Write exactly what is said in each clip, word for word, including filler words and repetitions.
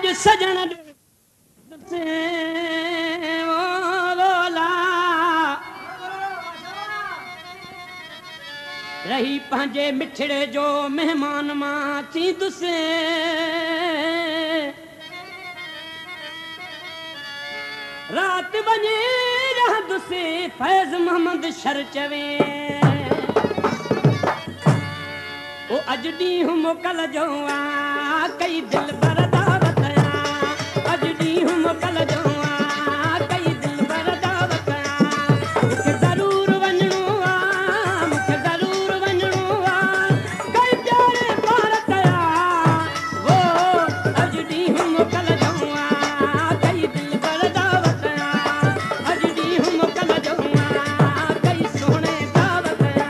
अज सजन रही पंहिंजे मिठड़े जो मेहमान मां थींदुसि रात वञे रहंदुसि फैज़ मोहम्मद शर चवे ओ अज ॾींहुं मोकल जो आ कई दिल बर दावत आ अज ॾींहुं मोकल जो आ कई दिल बर दावत आ मूंखे ज़रूर वञणो आ मूंखे ज़रूर वञणो आ कई प्यारे भारत आ वो अज ॾींहुं मोकल जो आ कई दिल बर दावत आ अज ॾींहुं मोकल जो आ कई सोणे दावत आ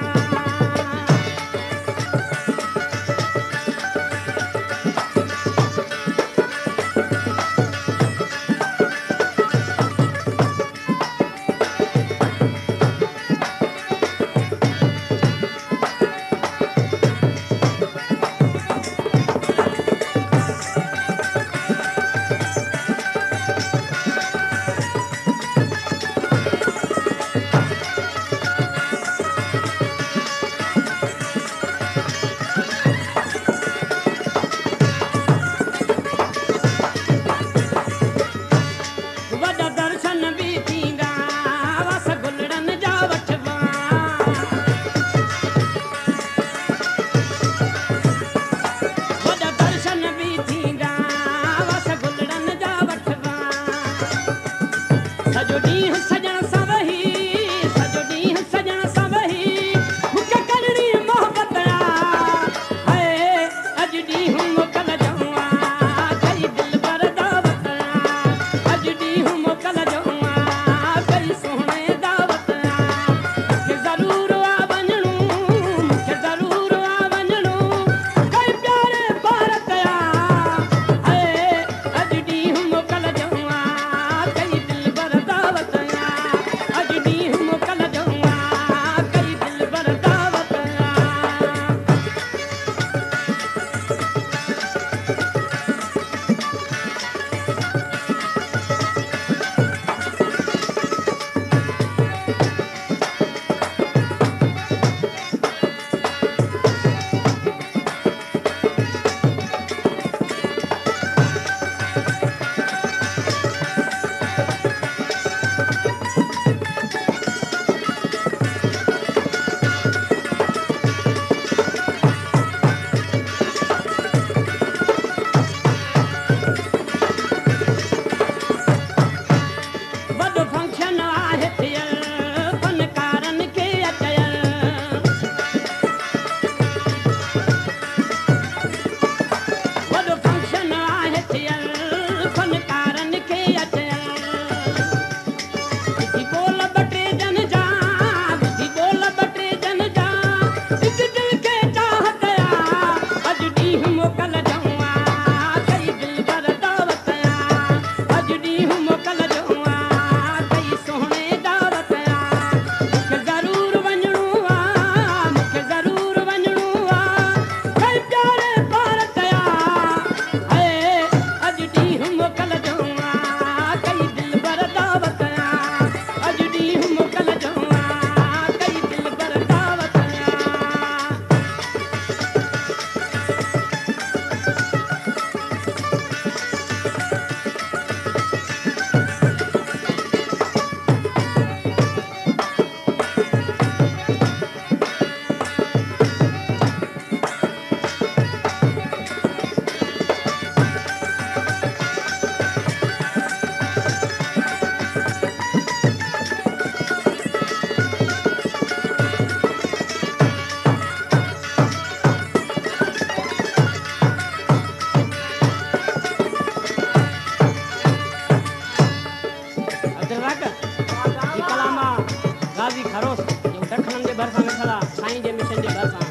गाज़ी खरोस जो दखणनि जे भरिसां वेठल आहे साईं जे मिशन जे भरिसां